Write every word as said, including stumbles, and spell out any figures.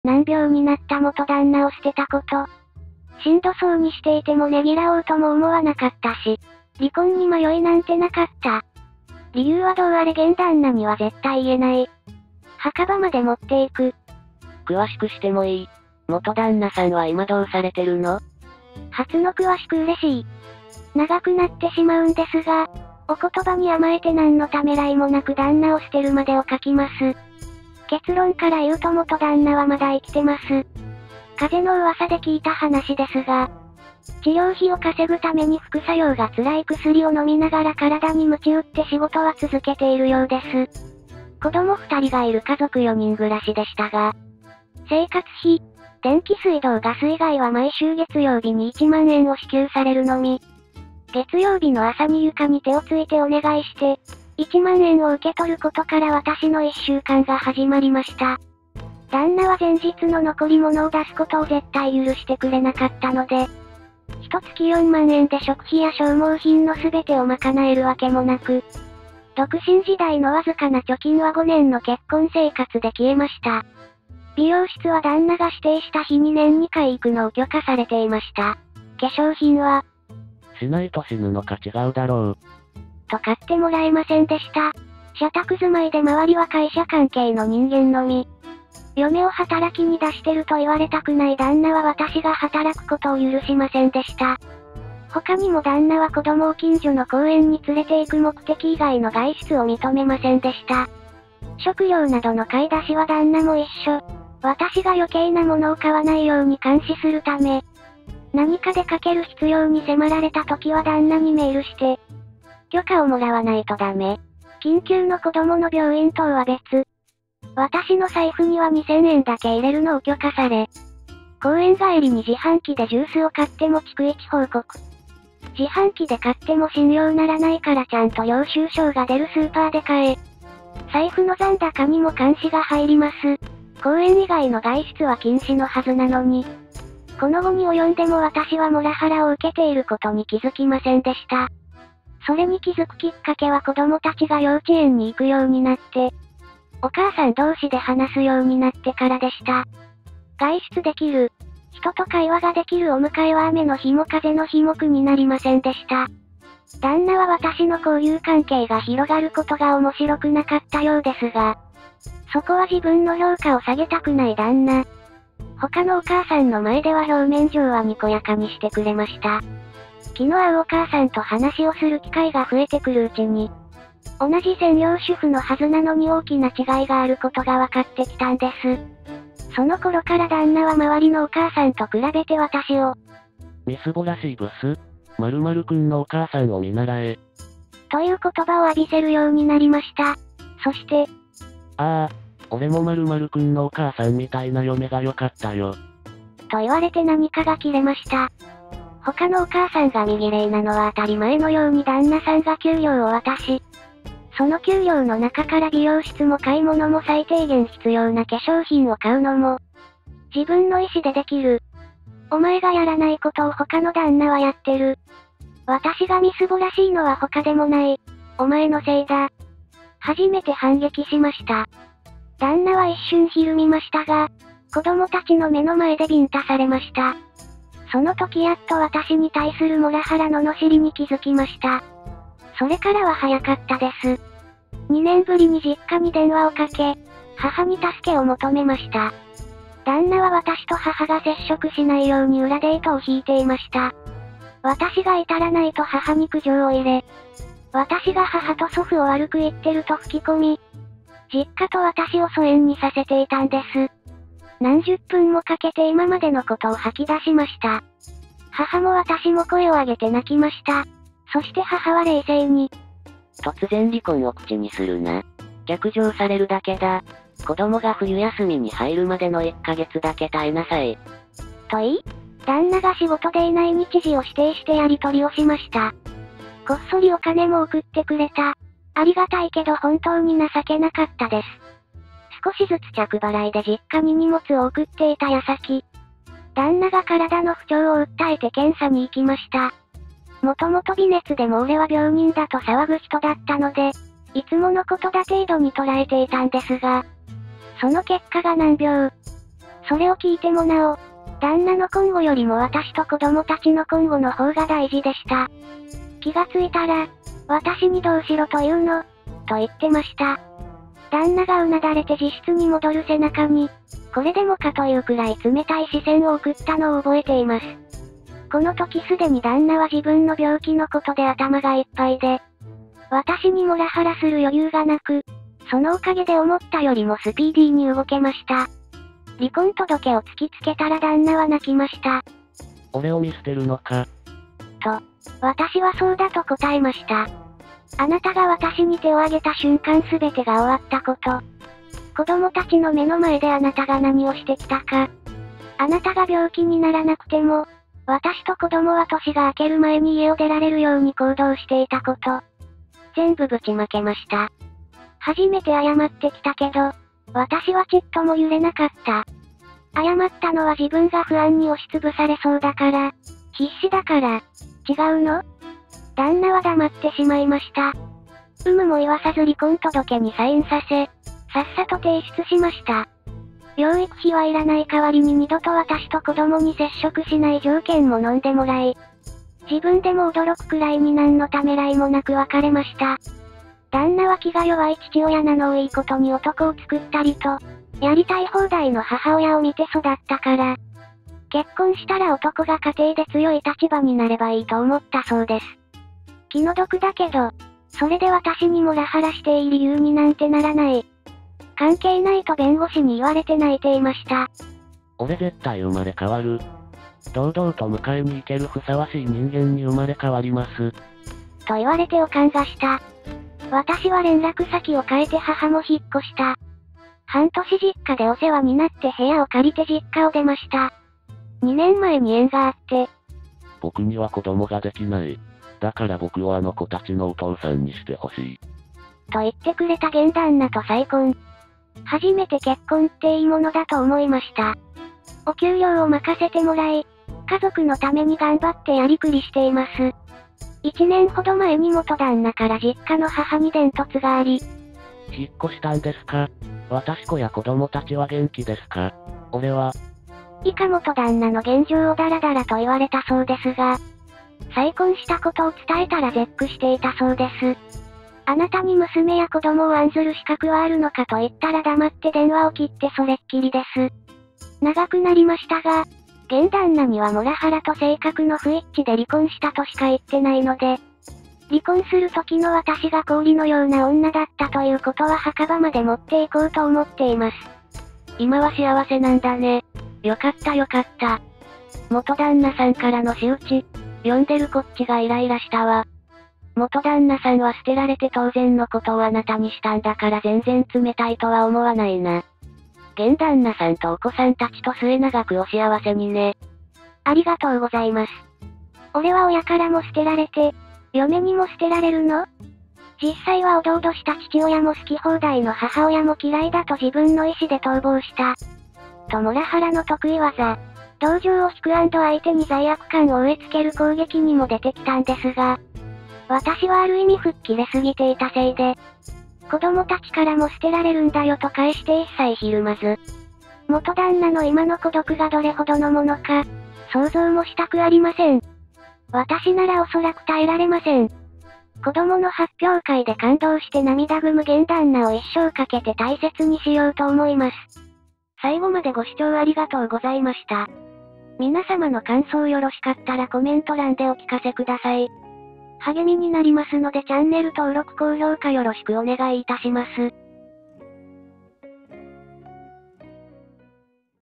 難病になった元旦那を捨てたこと。しんどそうにしていてもねぎらおうとも思わなかったし、離婚に迷いなんてなかった。理由はどうあれ現旦那には絶対言えない。墓場まで持っていく。 詳しくしてもいい。元旦那さんは今どうされてるの？ 初の詳しく嬉しい。長くなってしまうんですが、お言葉に甘えて何のためらいもなく旦那を捨てるまでを書きます。結論から言うと元旦那はまだ生きてます。風の噂で聞いた話ですが、治療費を稼ぐために副作用が辛い薬を飲みながら体に鞭打って仕事は続けているようです。子供二人がいる家族よにん暮らしでしたが、生活費、電気水道ガス以外は毎週月曜日にいちまんえんを支給されるのみ。月曜日の朝に床に手をついてお願いして、いちまんえんを受け取ることから私のいっしゅうかんが始まりました。旦那は前日の残り物を出すことを絶対許してくれなかったので、一月よんまんえんで食費や消耗品のすべてを賄えるわけもなく、独身時代のわずかな貯金はごねんの結婚生活で消えました。美容室は旦那が指定した日に年にかい行くのを許可されていました。化粧品は、 しないと死ぬのか違うだろう。 と買ってもらえませんでした。社宅住まいで周りは会社関係の人間のみ。嫁を働きに出してると言われたくない旦那は私が働くことを許しませんでした。他にも旦那は子供を近所の公園に連れて行く目的以外の外出を認めませんでした。食料などの買い出しは旦那も一緒。私が余計なものを買わないように監視するため、何か出かける必要に迫られた時は旦那にメールして、許可をもらわないとダメ。緊急の子供の病院等は別。私の財布にはにせんえんだけ入れるのを許可され、公園帰りに自販機でジュースを買っても逐一報告。自販機で買っても信用ならないからちゃんと領収書が出るスーパーで買え。財布の残高にも監視が入ります。公園以外の外出は禁止のはずなのに。この後に及んでも私はモラハラを受けていることに気づきませんでした。それに気づくきっかけは子供たちが幼稚園に行くようになって、お母さん同士で話すようになってからでした。外出できる。人と会話ができるお迎えは雨の日も風の日も苦になりませんでした。旦那は私の交友関係が広がることが面白くなかったようですが、そこは自分の評価を下げたくない旦那。他のお母さんの前では表面上はにこやかにしてくれました。気の合うお母さんと話をする機会が増えてくるうちに、同じ専業主婦のはずなのに大きな違いがあることが分かってきたんです。その頃から旦那は周りのお母さんと比べて私を、 みすぼらしいブス、〇〇くんのお母さんを見習え。 という言葉を浴びせるようになりました。そして、 ああ、俺も〇〇くんのお母さんみたいな嫁が良かったよ。 と言われて何かが切れました。他のお母さんが身綺麗なのは当たり前のように旦那さんが給料を渡し、その給料の中から美容室も買い物も最低限必要な化粧品を買うのも、自分の意思でできる。お前がやらないことを他の旦那はやってる。私がみすぼらしいのは他でもない。お前のせいだ。初めて反撃しました。旦那は一瞬ひるみましたが、子供たちの目の前でビンタされました。その時やっと私に対するモラハラの罵りに気づきました。それからは早かったです。にねんぶりに実家に電話をかけ、母に助けを求めました。旦那は私と母が接触しないように裏で糸を引いていました。私が至らないと母に苦情を入れ、私が母と祖父を悪く言ってると吹き込み、実家と私を疎遠にさせていたんです。何十分もかけて今までのことを吐き出しました。母も私も声を上げて泣きました。そして母は冷静に。 突然離婚を口にするな。逆上されるだけだ。子供が冬休みに入るまでのいっかげつだけ耐えなさい。 と言い、旦那が仕事でいない日時を指定してやり取りをしました。こっそりお金も送ってくれた。ありがたいけど本当に情けなかったです。少しずつ着払いで実家に荷物を送っていた矢先、旦那が体の不調を訴えて検査に行きました。もともと微熱でも俺は病人だと騒ぐ人だったので、いつものことだ程度に捉えていたんですが、その結果が難病。 それを聞いてもなお、旦那の今後よりも私と子供たちの今後の方が大事でした。気がついたら、私にどうしろというの、と言ってました。旦那がうなだれて自室に戻る背中に、これでもかというくらい冷たい視線を送ったのを覚えています。この時すでに旦那は自分の病気のことで頭がいっぱいで、私にモラハラする余裕がなく、そのおかげで思ったよりもスピーディーに動けました。離婚届を突きつけたら旦那は泣きました。 俺を見捨てるのか。 と、私はそうだと答えました。あなたが私に手を挙げた瞬間すべてが終わったこと。子供たちの目の前であなたが何をしてきたか。あなたが病気にならなくても、私と子供は年が明ける前に家を出られるように行動していたこと。全部ぶちまけました。初めて謝ってきたけど、私はちっとも揺れなかった。謝ったのは自分が不安に押しつぶされそうだから、必死だから、違うの？旦那は黙ってしまいました。有無も言わさず離婚届にサインさせ、さっさと提出しました。養育費はいらない代わりに二度と私と子供に接触しない条件も飲んでもらい、自分でも驚くくらいに何のためらいもなく別れました。旦那は気が弱い父親なのをいいことに男を作ったりと、やりたい放題の母親を見て育ったから、結婚したら男が家庭で強い立場になればいいと思ったそうです。気の毒だけど、それで私にモラハラしていい理由になんてならない。関係ないと弁護士に言われて泣いていました。 俺絶対生まれ変わる。堂々と迎えに行けるふさわしい人間に生まれ変わります。 と言われておかんがした。私は連絡先を変えて母も引っ越した。半年実家でお世話になって部屋を借りて実家を出ました。にねんまえに縁があって。 僕には子供ができない。だから僕をあの子たちのお父さんにしてほしい。 と言ってくれた現旦那と再婚。初めて結婚っていいものだと思いました。お給料を任せてもらい、家族のために頑張ってやりくりしています。一年ほど前に元旦那から実家の母に伝突があり。 引っ越したんですか？私子や子供たちは元気ですか？俺は。 以下元旦那の現状をダラダラと言われたそうですが、再婚したことを伝えたら絶句していたそうです。あなたに娘や子供を案ずる資格はあるのかと言ったら黙って電話を切ってそれっきりです。長くなりましたが、現旦那にはモラハラと性格の不一致で離婚したとしか言ってないので、離婚する時の私が氷のような女だったということは墓場まで持っていこうと思っています。 今は幸せなんだね。よかったよかった。元旦那さんからの仕打ち、読んでるこっちがイライラしたわ。元旦那さんは捨てられて当然のことをあなたにしたんだから全然冷たいとは思わないな。現旦那さんとお子さんたちと末永くお幸せにね。 ありがとうございます。俺は親からも捨てられて、嫁にも捨てられるの？実際はおどおどした父親も好き放題の母親も嫌いだと自分の意思で逃亡した。とモラハラの得意技。同情を引く&相手に罪悪感を植え付ける攻撃にも出てきたんですが、私はある意味吹っ切れすぎていたせいで、子供たちからも捨てられるんだよと返して一切ひるまず。元旦那の今の孤独がどれほどのものか、想像もしたくありません。私ならおそらく耐えられません。子供の発表会で感動して涙ぐむ現旦那を一生かけて大切にしようと思います。最後までご視聴ありがとうございました。皆様の感想よろしかったらコメント欄でお聞かせください。励みになりますのでチャンネル登録高評価よろしくお願いいたします。